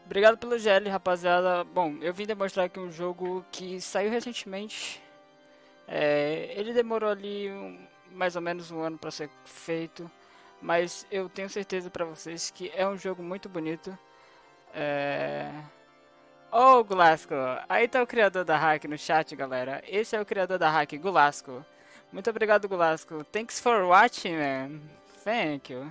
Obrigado pelo GL, rapaziada. Bom, eu vim demonstrar aqui um jogo que saiu recentemente. Ele demorou ali mais ou menos um ano para ser feito, mas eu tenho certeza para vocês que é um jogo muito bonito. É... Oh, Gulasco! Aí tá o criador da hack no chat, galera. Esse é o criador da hack, Gulasco. Muito obrigado, Gulasco. Thanks for watching, man. Thank you.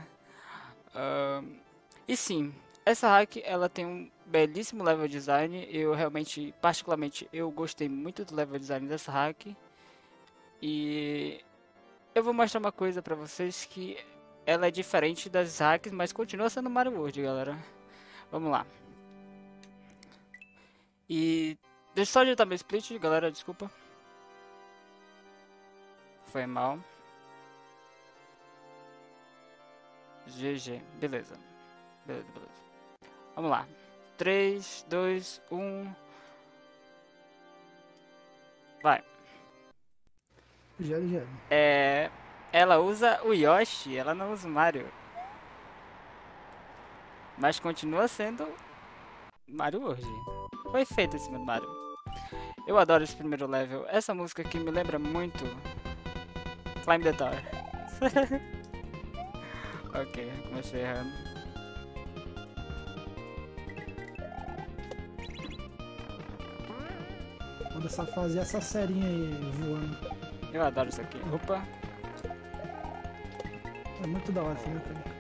E sim, essa hack ela tem um belíssimo level design. Eu realmente, particularmente, eu gostei muito do level design dessa hack. E eu vou mostrar uma coisa pra vocês que ela é diferente das hacks, mas continua sendo Mario World, galera. Vamos lá. E deixa eu só ajeitar meu split, galera, desculpa. Foi mal. GG, beleza. Beleza. Vamos lá. 3, 2, 1. Vai. Já. Ela usa o Yoshi, ela não usa o Mario. Mas continua sendo Mario World. Foi feito em cima do Mario. Eu adoro esse primeiro level. Essa música aqui me lembra muito Climb the Tower. Ok, comecei errando. Quando essa fase, essa serinha aí voando. Eu adoro isso aqui. Opa. É muito da hora essa mecânica.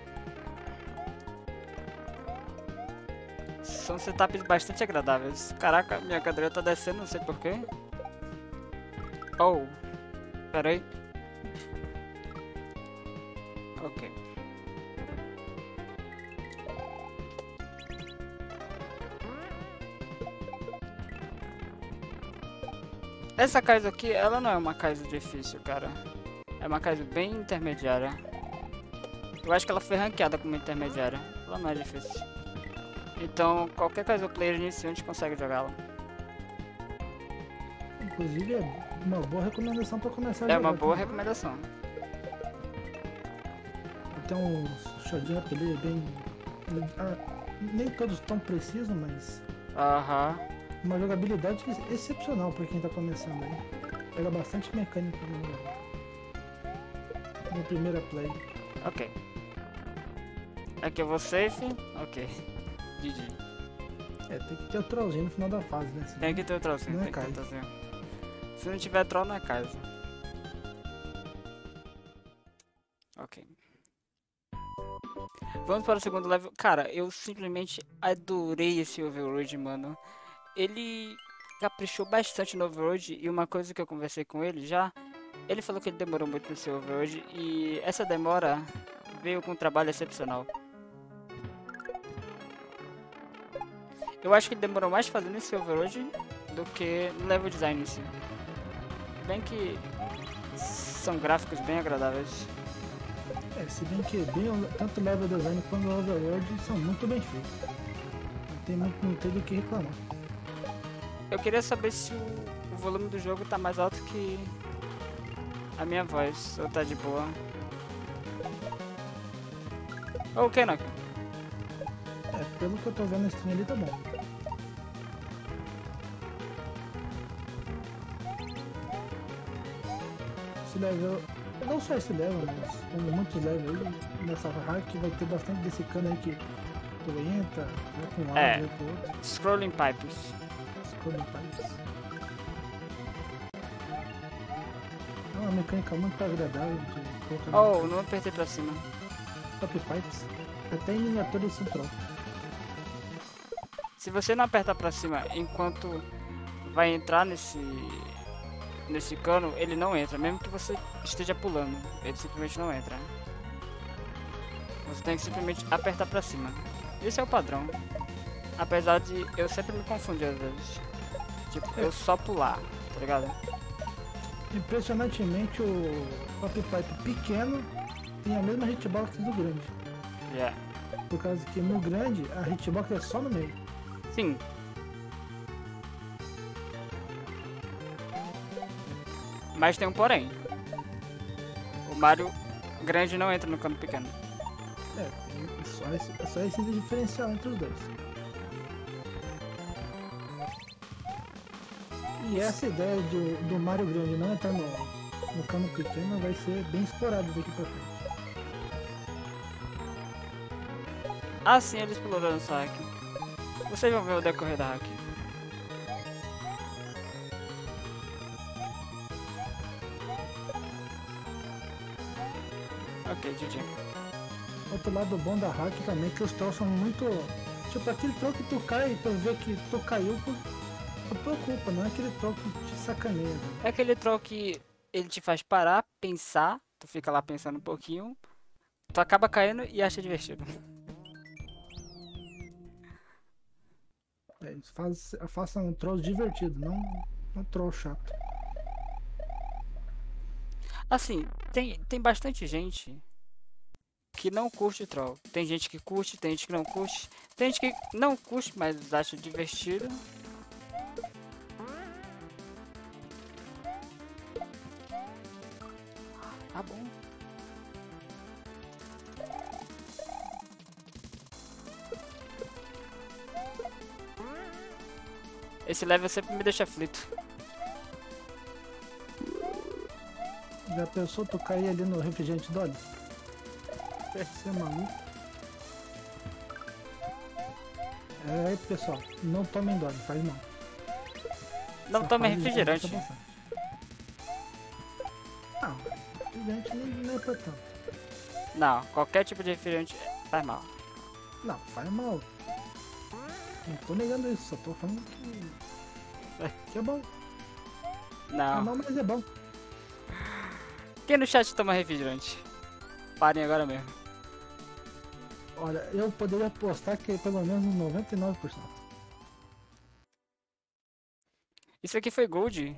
São setups bastante agradáveis. Caraca, minha cadeira tá descendo, não sei porquê. Oh, pera aí. Ok. Essa casa aqui, ela não é uma casa difícil, cara. É uma casa bem intermediária. Eu acho que ela foi ranqueada como intermediária. Ela não é difícil. Então, qualquer casa o player iniciante consegue jogá-la. Inclusive, é uma boa recomendação para começar a É jogar. uma boa também. recomendação. Tem uns shotgun up ali bem... nem todos tão precisos, mas... Aham. uma jogabilidade excepcional para quem tá começando aí. Pega bastante mecânica no primeira play. Ok. Aqui eu vou safe. Ok. GG. Tem que ter o trollzinho no final da fase, né? Senão Tem que ter o trollzinho, não é tem que ter o casa. trollzinho. Se não tiver troll, não é casa. Ok. Vamos para o segundo level. Cara, eu simplesmente adorei esse Overworld, mano. Ele caprichou bastante no Overworld e uma coisa que eu conversei com ele já, ele falou que ele demorou muito no seu Overworld e essa demora veio com um trabalho excepcional. Eu acho que ele demorou mais fazendo esse Overworld do que no level design em si. Bem que são gráficos bem agradáveis. Se bem que tanto o level design quanto o overworld são muito bem feitos. Não tem do que reclamar. Eu queria saber se o volume do jogo tá mais alto que a minha voz, ou tá de boa. Ou o que, não? Pelo que eu tô vendo na stream ali tá bom. Esse level, não só esse level, mas como muitos levels aí, nessa hack vai ter bastante desse cano aí que tu entra, vai pra um lado, vai pro outro. Scrolling Pipes. Scrolling Pipes. É uma mecânica muito agradável de colocar. Oh, não apertei pra cima. Top Pipes. Até em miniatura são troll. Se você não apertar pra cima enquanto vai entrar nesse cano, ele não entra, mesmo que você esteja pulando, ele simplesmente não entra. Você tem que simplesmente apertar pra cima. Esse é o padrão. Apesar de eu sempre me confundir às vezes. Tipo, eu só pular, tá ligado? Impressionantemente o Top Pipe pequeno tem a mesma hitbox do grande. Yeah. Por causa que no grande a hitbox é só no meio. Sim. Mas tem um porém. O Mario grande não entra no cano pequeno. É só esse diferencial entre os dois. E essa ideia do Mario Grande não entrar no cano pequeno vai ser bem explorado daqui pra frente. Ah, sim, ele explorou essa hack. Vocês vão ver o decorrer da hack. Ok, GG. Outro lado bom da hack também é que os trolls são muito. Tipo, aquele troll que tu cai e tu vê que tu caiu por tua culpa, não é aquele troll que te sacaneia. Né? É aquele troll que ele te faz parar, pensar, tu fica lá pensando um pouquinho, tu acaba caindo e acha divertido. É isso, faça um troll divertido, não um troll chato. Assim, tem bastante gente que não curte troll. Tem gente que curte, tem gente que não curte. Tem gente que não curte, mas acha divertido. Ah, bom. Esse level sempre me deixa aflito. Já pensou tu cair ali no refrigerante Dolly? Você é maluco? É aí, pessoal, não tomem Dolly, faz mal. Não Essa tome fase refrigerante. desgasta bastante. Não, refrigerante não é pra tanto. Não, qualquer tipo de refrigerante faz mal. Não, faz mal. Não tô negando isso, só tô falando que é bom. É Não. mal, mas é bom. Quem no chat toma refrigerante? Parem agora mesmo. Olha, eu poderia apostar que pelo menos 99%. Isso aqui foi gold.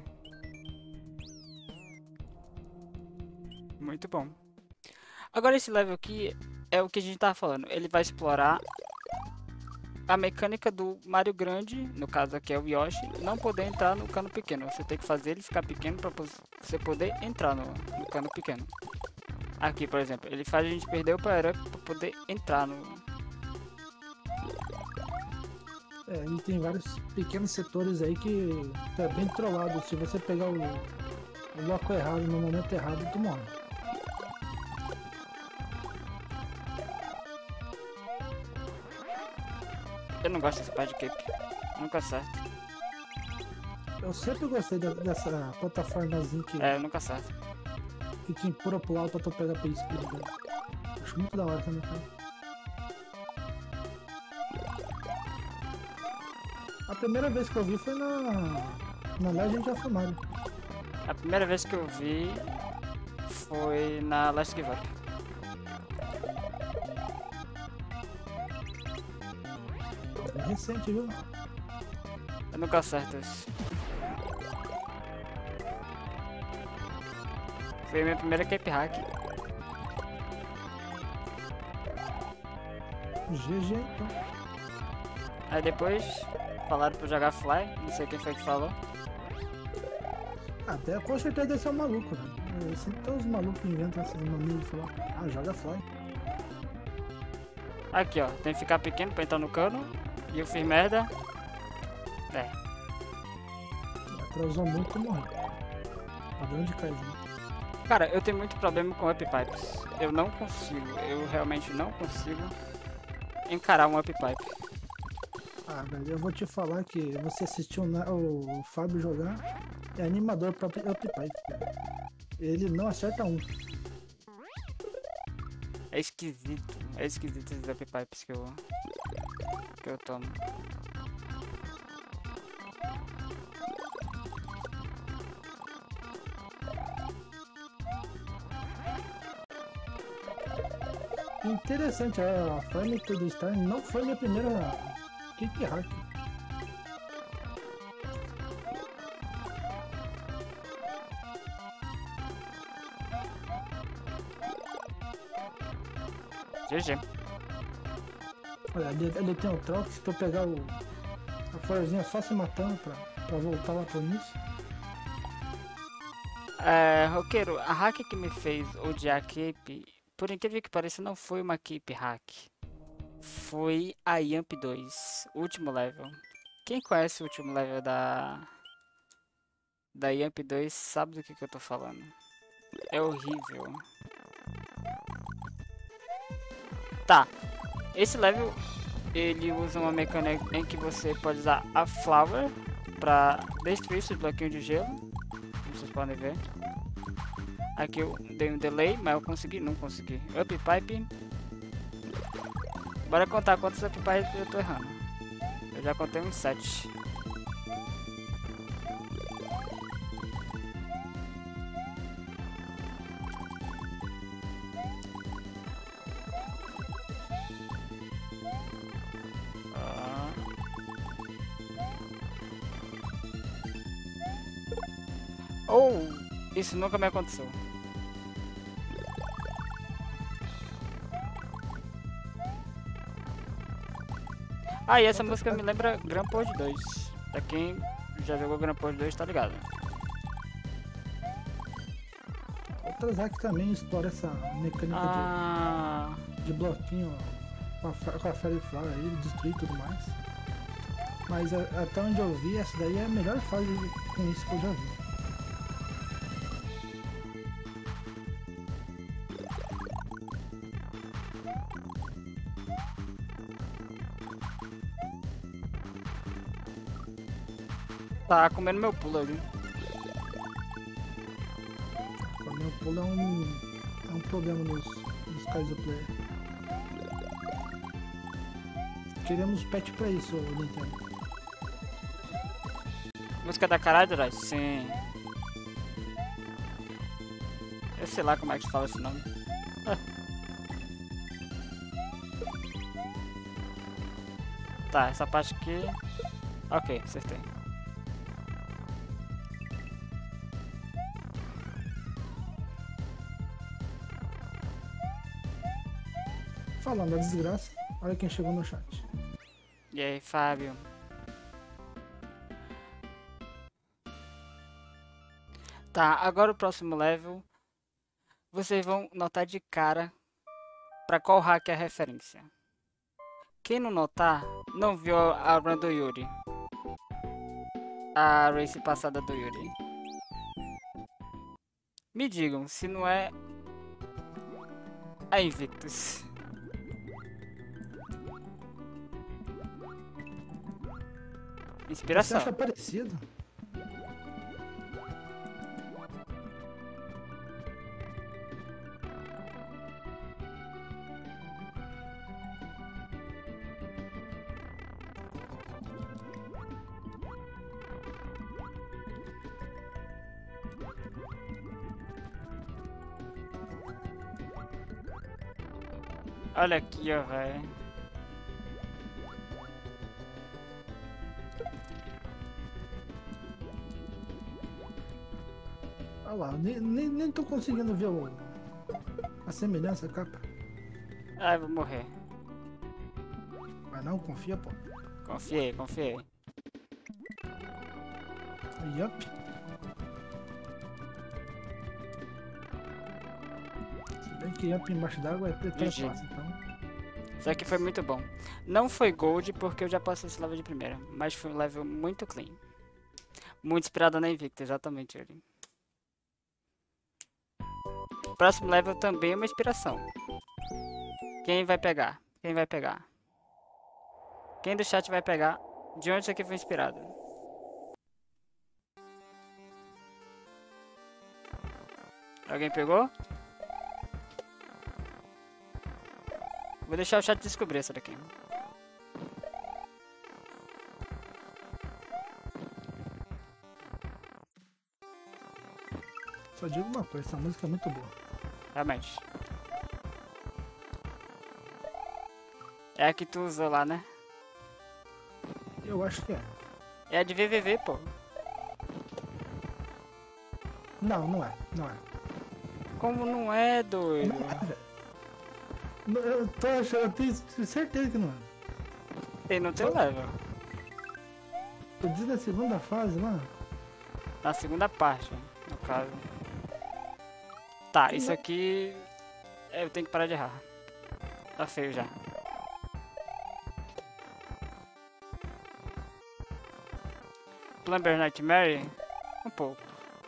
Muito bom. Agora esse level aqui é o que a gente tava falando. Ele vai explorar a mecânica do Mario Grande, no caso aqui é o Yoshi, não poder entrar no cano pequeno. Você tem que fazer ele ficar pequeno para você poder entrar no cano pequeno. Aqui, por exemplo, ele faz a gente perder o power up para poder entrar no... É, e tem vários pequenos setores aí que é bem trollado. Se você pegar o bloco errado no momento errado, tu morre. Eu não gosto dessa parte de cape. Nunca acerto. Eu sempre gostei dessa plataformazinha Nunca acerto. que te empurra pro alto pra tu pegar pelo speed. Né? Acho muito da hora também, cara. A primeira vez que eu vi foi na Legend of Mario. A primeira vez que eu vi foi na Last Give Up. É recente, viu? Eu nunca acerto isso. Foi a minha primeira cape hack. GG, então. Aí depois falaram pra eu jogar Fly, não sei quem foi que falou. Até com certeza deve ser um maluco, né? Sempre tem uns malucos que inventam essas manias de falar, joga Fly. Aqui ó, tem que ficar pequeno pra entrar no cano. E eu fiz merda. Atrasou muito e morreu. Padrão de Kaizen. Cara, eu tenho muito problema com up pipes. Eu não consigo, eu realmente não consigo encarar um up pipe. Velho, eu vou te falar que você assistiu o Fábio jogar, é animador pra up pipe. Ele não acerta um. É esquisito esses up pipes que eu tomo. Interessante, a Fame to the Star não foi minha primeira kick hack. GG. Olha, ele tem um troco, se tu pegar a florzinha só se matando pra voltar lá pro início. Roqueiro, a hack que me fez odiar a cape, por incrível que pareça, não foi uma cape hack. Foi a Yamp 2, último level. Quem conhece o último level da da Yamp 2 sabe do que eu tô falando. É horrível. Tá, esse level ele usa uma mecânica em que você pode usar a Flower pra destruir esses bloquinhos de gelo, como vocês podem ver. Aqui eu dei um delay, mas eu consegui, não consegui. Up Pipe. Bora contar quantos Up Pipe eu tô errando. Eu já contei uns 7. Oh, isso nunca me aconteceu. Ah, e essa música me lembra Grandport 2. Pra quem já jogou Grandport 2 tá ligado. Outras hacks também explora essa mecânica de bloquinho com a Fairy Flower aí, destruir e tudo mais. Mas até onde eu vi, essa daí é a melhor fase com isso que eu já vi. Tá comendo meu pulo ali. Comer o pulo é um problema nos Kaizo Player. Queremos patch pra isso, Nintendo. Música da Caradras? Sim. Eu sei lá como é que se fala esse nome. Tá, essa parte aqui. Ok, acertei. Falando da desgraça, olha quem chegou no chat. E aí, Fábio? Tá, agora o próximo level. Vocês vão notar de cara pra qual hack é a referência. Quem não notar, não viu a run do Yuri. A race passada do Yuri. Me digam se não é a Invictus. Inspiração. Você acha parecido? Olha aqui, ó, velho. Olha lá, nem tô conseguindo ver a semelhança, capa. Ai, vou morrer. Mas não, confia, pô. Confiei, confiei. Yup. Se bem que Yup embaixo d'água é fácil, então. Isso aqui foi muito bom. Não foi gold porque eu já passei esse level de primeira, mas foi um level muito clean. Muito inspirado na Invicta, exatamente ele. Próximo level também é uma inspiração. Quem vai pegar? Quem vai pegar? Quem do chat vai pegar? De onde isso aqui foi inspirado? Alguém pegou? Vou deixar o chat descobrir essa daqui. Só digo uma coisa, essa música é muito boa. Realmente. É a que tu usou lá, né? Eu acho que é. É a de VVV, pô. Não, não é. Como não é, doido? Não é, velho. Eu tô achando, eu tenho certeza que não é. Tem no teu level. Eu disse na segunda fase lá. Na segunda parte, no caso. Tá, isso aqui... eu tenho que parar de errar. Tá feio já. Plumber Nightmare? Um pouco.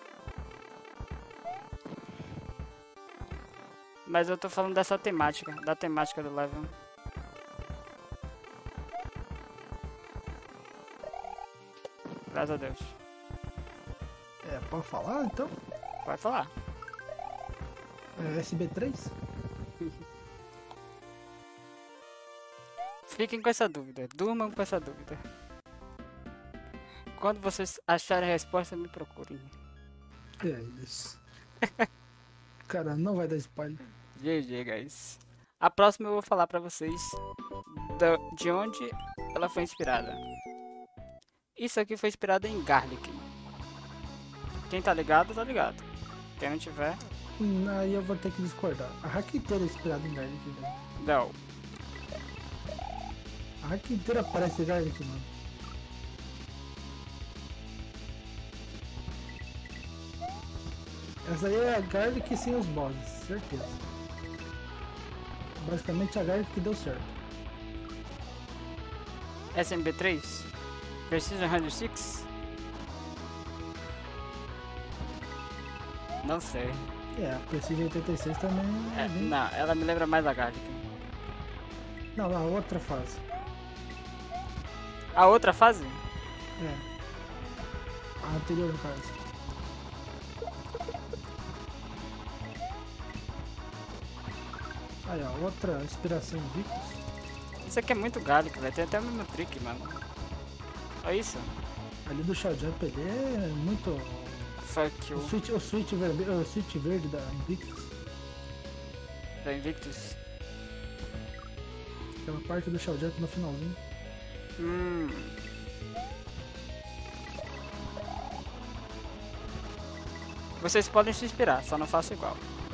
Mas eu tô falando dessa temática, da temática do level. Graças a Deus. Pode falar então? Pode falar. SB3? Fiquem com essa dúvida, durmam com essa dúvida. Quando vocês acharem a resposta, me procurem. É isso. Cara, não vai dar spoiler. GG, guys. A próxima eu vou falar pra vocês de onde ela foi inspirada. Isso aqui foi inspirado em Garlic. Quem tá ligado, tá ligado. Quem não tiver... Aí eu vou ter que discordar. A hack inteira é inspirada em Garlic, velho. Não. A hack inteira parece Garlic, mano. Essa aí é a Garlic sem os bosses, certeza. Basicamente a Garlic que deu certo. SMB3? Precision 106? Não sei. A Precision 86 também Não, ela me lembra mais a Garlic. Não, a outra fase. A outra fase? A anterior, no caso. Aí, ó, outra inspiração Invictus. Isso aqui é muito Garlic, velho. Tem até o mesmo trick, mano. Olha isso. Ali do Shell Jump, ele é muito... Fuck you. O switch verde da Invictus. Da Invictus. Aquela parte do Shell Jump no finalzinho. Vocês podem se inspirar, só não façam igual.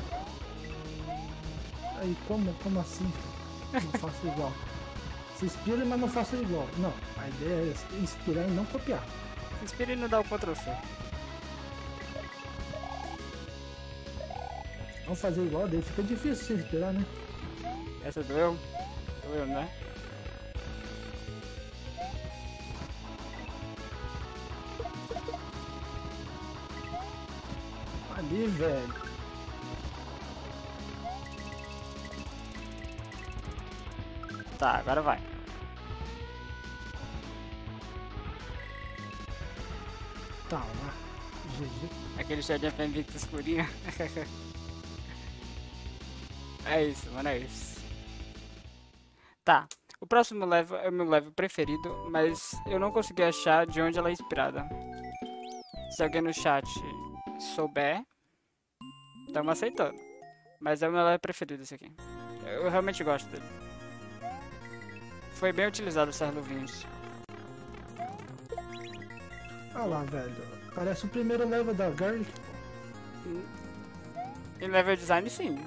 Aí, como assim? Não faço igual. Se inspira, mas não faça igual. Não, a ideia é inspirar e não copiar. Se inspira e não dá o Ctrl+C. Vamos fazer igual, daí fica difícil se inspirar, né? Essa doeu? Doeu, né? Ali, velho. Tá, agora vai. Tá lá. GG. Aquele Shadow of Invictus purinho. É isso, mano, é isso. Tá, o próximo level é o meu level preferido, mas eu não consegui achar de onde ela é inspirada. Se alguém no chat souber, estamos aceitando. Mas é o meu level preferido esse aqui. Eu realmente gosto dele. Foi bem utilizado essas luvinhas. Olha lá, velho. Parece o primeiro level da Garlic. Em level design, sim.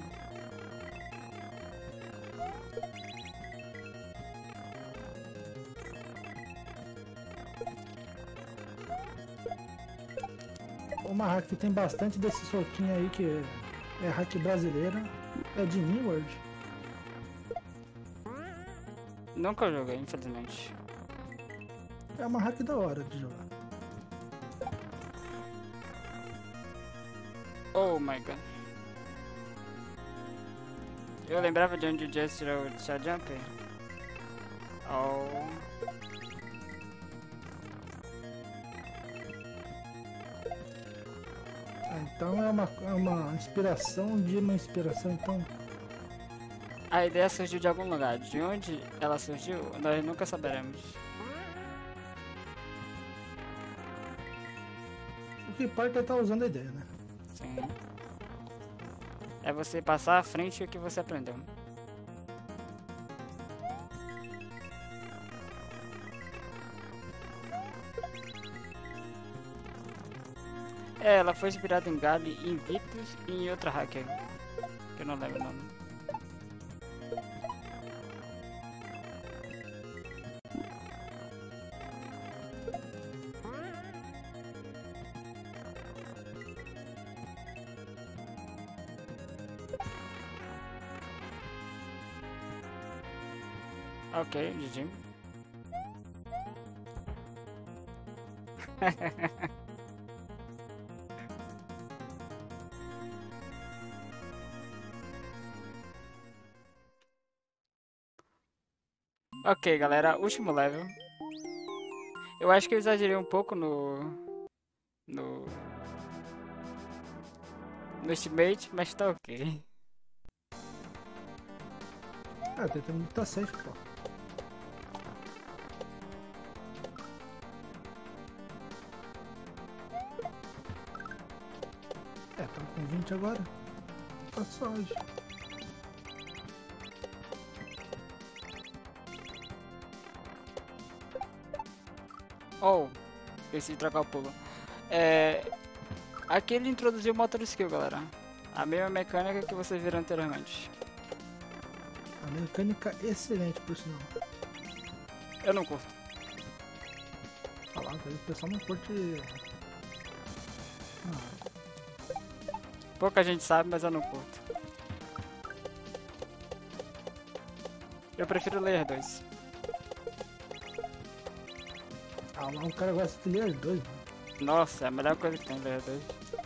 Uma hack que tem bastante desse soquinho aí, que é hack brasileira, é de New Nunca joguei, infelizmente. É uma hack da hora de jogar. Oh my god. Eu lembrava de onde o Jess tirou o Shell Jump. Oh. Então é uma inspiração de uma inspiração, então. A ideia surgiu de algum lugar. De onde ela surgiu, nós nunca saberemos. O que importa é estar usando a ideia, né? Sim. É você passar à frente o que você aprendeu. Ela foi inspirada em Gali, Invictus e em outra hacker. Que eu não lembro o nome. Ok, GG. Ok, galera, último level. Eu acho que eu exagerei um pouco no, no estimate, mas tá ok. Ah, tentando tá safe, pô. É, estamos com 20 agora. Tá suave. Oh, esqueci de trocar o pulo. É, aqui ele introduziu o Motor Skill, galera. A mesma mecânica que vocês viram anteriormente. A mecânica excelente, por sinal. Eu não curto. Falar, o pessoal não curte. Ah, Pouca gente sabe, mas eu não curto. Eu prefiro Layer 2. lá o cara gosta de ler 2, mano. Nossa, é a melhor coisa que tem, Layer 2.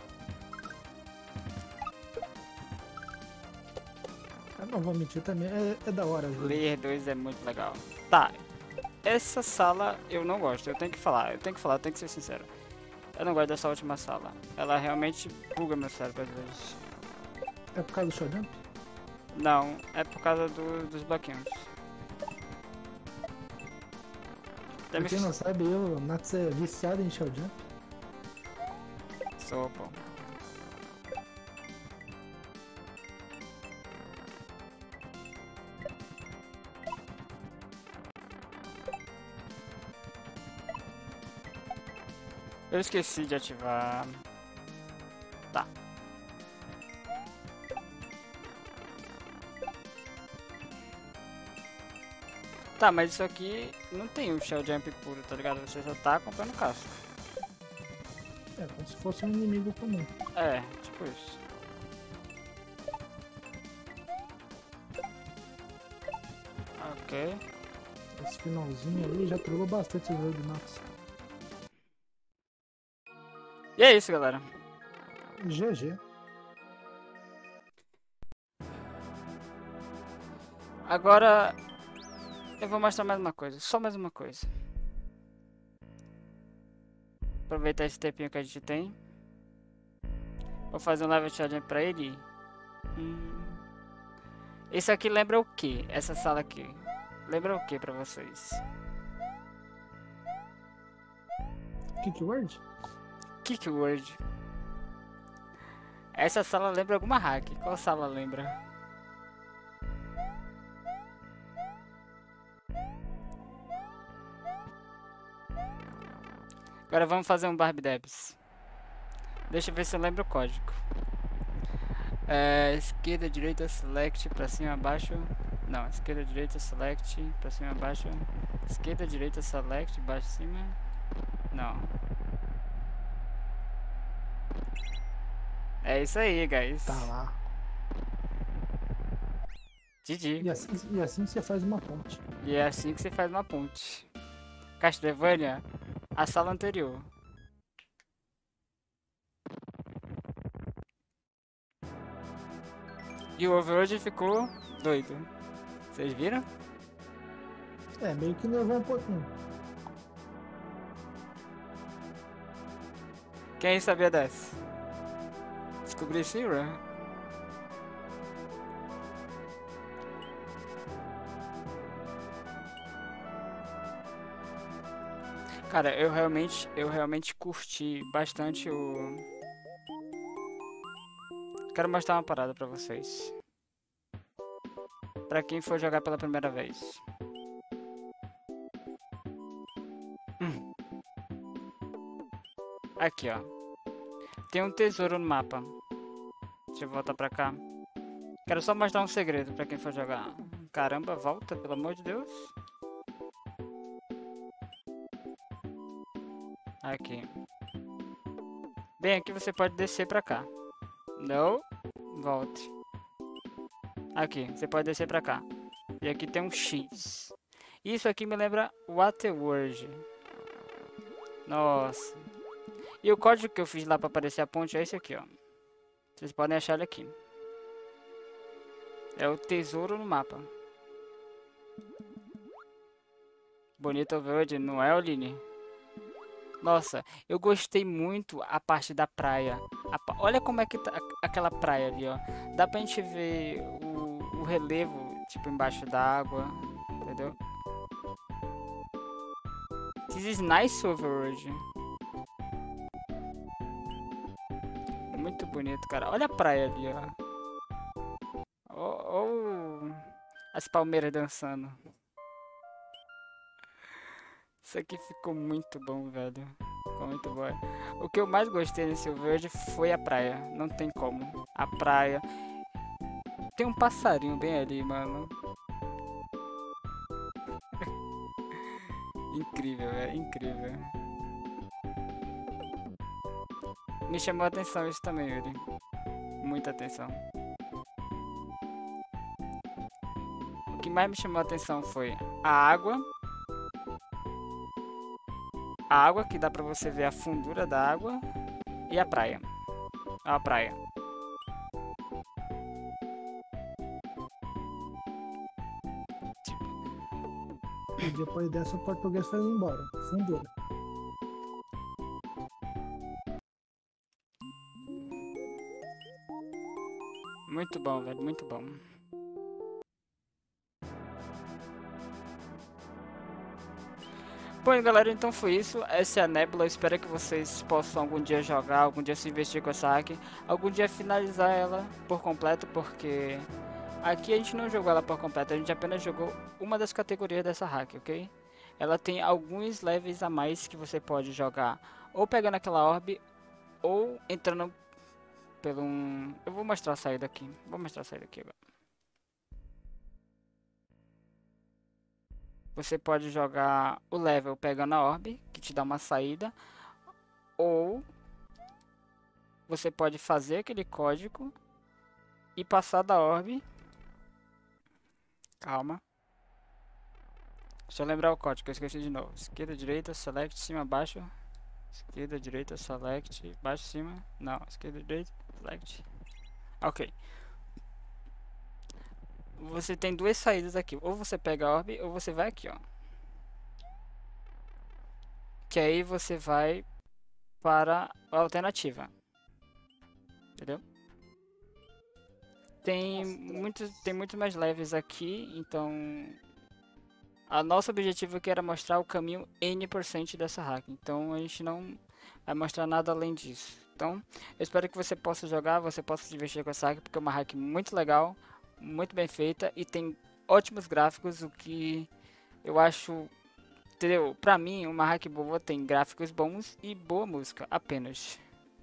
Eu não vou mentir também, é da hora. Viu? Layer 2 é muito legal. Tá, essa sala eu não gosto, eu tenho que falar, eu tenho que ser sincero. Eu não gosto dessa última sala. Ela realmente buga meu cérebro às vezes. É por causa do show jump? Não, é por causa dos bloquinhos. Pra quem não sabe, eu, Nats é viciado em show jump. Sou, pô. Eu esqueci de ativar. Tá. Tá, mas isso aqui não tem o Shell Jump puro, tá ligado? Você só tá comprando casco. É como se fosse um inimigo comum. É, tipo isso. Ok. Esse finalzinho aí já trollou bastante o jogo de Nats. E é isso, galera. GG. Agora eu vou mostrar mais uma coisa, só mais uma coisa. Aproveitar esse tempinho que a gente tem. Vou fazer um level challenge pra ele. Esse aqui lembra o que? Essa sala aqui. Lembra o que pra vocês? Kick Word? Kick Word. Essa sala lembra alguma hack. Qual sala lembra? Agora vamos fazer um Barbie Debs. Deixa eu ver se eu lembro o código. Esquerda, direita, select, pra cima, abaixo. Não, esquerda, direita, select, pra cima, abaixo. Esquerda, direita, select, baixo, cima. Não. É isso aí, guys. Tá lá. GG. E assim você faz uma ponte. E é assim que você faz uma ponte. Castlevania, a sala anterior. E o Overworld ficou doido. Vocês viram? É, meio que levou um pouquinho. Quem sabia dessa? Descobri sim, Run. Cara, eu realmente curti bastante o... Quero mostrar uma parada pra vocês. Pra quem for jogar pela primeira vez. Aqui, ó. Tem um tesouro no mapa. Deixa eu voltar pra cá. Quero só mostrar um segredo pra quem for jogar. Caramba, volta, pelo amor de Deus. Aqui. Bem, aqui você pode descer pra cá. Não. Volte. Aqui, você pode descer pra cá. E aqui tem um X. Isso aqui me lembra Waterworld. Nossa. E o código que eu fiz lá pra aparecer a ponte é esse aqui, ó. Vocês podem achar ele aqui. É o tesouro no mapa. Bonito Overworld, não é, Oline? Nossa, eu gostei muito a parte da praia. Olha como é que tá aquela praia ali, ó. Dá pra gente ver o relevo, tipo, embaixo d'água, entendeu? This is nice Overworld. Muito bonito, cara. Olha a praia ali, ó. Ó, as palmeiras dançando. Isso aqui ficou muito bom, velho. Ficou muito bom. O que eu mais gostei nesse verde foi a praia. Não tem como. A praia. Tem um passarinho bem ali, mano. Incrível, é incrível. Me chamou a atenção isso também, Yuri. Muita atenção. O que mais me chamou a atenção foi a água. A água, que dá pra você ver a fundura da água. E a praia. A praia. E depois dessa o português foi embora. Fundura. Muito bom, velho. Muito bom. Bom, galera, então foi isso. Essa é a Nebula. Eu espero que vocês possam algum dia jogar, algum dia se investir com essa hack, algum dia finalizar ela por completo, porque aqui a gente não jogou ela por completo, a gente apenas jogou uma das categorias dessa hack, ok? Ela tem alguns levels a mais que você pode jogar, ou pegando aquela orb, ou entrando pelo um... Eu vou mostrar a saída aqui. Vou mostrar a saída aqui agora. Você pode jogar o level pegando a orb, que te dá uma saída, ou você pode fazer aquele código e passar da orb. Calma. Deixa eu lembrar o código, eu esqueci de novo. Esquerda, direita, select, cima, baixo. Esquerda, direita, select, baixo, cima. Não, esquerda, direita, select. Ok. Você tem duas saídas aqui. Ou você pega a orb, ou você vai aqui, ó. Que aí você vai para a alternativa. Entendeu? Tem muitos mais levels aqui, então... A nosso objetivo aqui era mostrar o caminho N% dessa hack. Então a gente não vai mostrar nada além disso. Então eu espero que você possa jogar, você possa se divertir com essa hack, porque é uma hack muito legal, muito bem feita e tem ótimos gráficos, o que eu acho, entendeu? Pra mim, uma hack boa tem gráficos bons e boa música, apenas.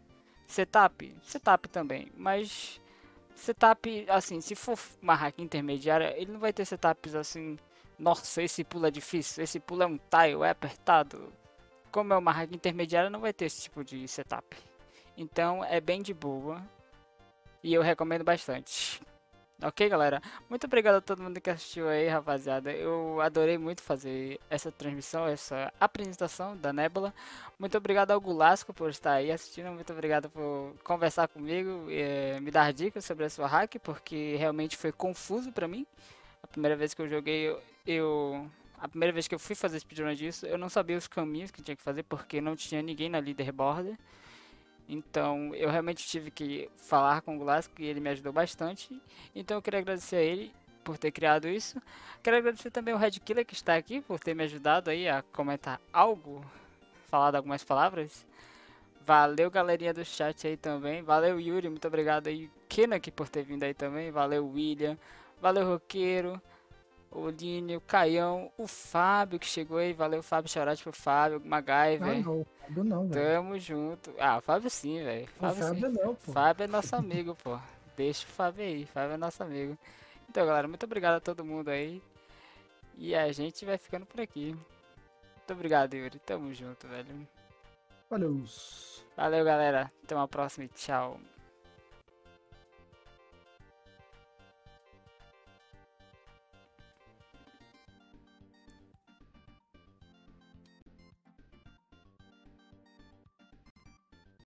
Setup também, mas setup, assim, se for uma hack intermediária, ele não vai ter setups assim, nossa, esse pulo é difícil, esse pulo é um tile, é apertado. Como é uma hack intermediária, não vai ter esse tipo de setup. Então é bem de boa e eu recomendo bastante. Ok, galera? Muito obrigado a todo mundo que assistiu aí, rapaziada. Eu adorei muito fazer essa transmissão, essa apresentação da Nebula. Muito obrigado ao Gulasco por estar aí assistindo. Muito obrigado por conversar comigo, me dar dicas sobre a sua hack, porque realmente foi confuso pra mim. A primeira vez que eu joguei, a primeira vez que eu fui fazer speedrun disso, eu não sabia os caminhos que tinha que fazer, porque não tinha ninguém na leaderboard. Então eu realmente tive que falar com o Glask e ele me ajudou bastante. Então eu queria agradecer a ele por ter criado isso. Quero agradecer também ao Red Killer que está aqui por ter me ajudado aí a comentar algo, falar algumas palavras. Valeu, galerinha do chat aí também. Valeu, Yuri, muito obrigado aí. Kenak por ter vindo aí também. Valeu, William. Valeu, Roqueiro. O Línio, o Caião, o Fábio que chegou aí. Valeu, Fábio. Shout pro Fábio, MacGyver. Ah, não, o Fábio não, velho. Tamo junto. Ah, o Fábio sim, velho. O Fábio não, pô. Fábio é nosso amigo, pô. Deixa o Fábio aí. Fábio é nosso amigo. Então, galera, muito obrigado a todo mundo aí. E a gente vai ficando por aqui. Muito obrigado, Yuri. Tamo junto, velho. Valeu. Valeu, galera. Até uma próxima e tchau.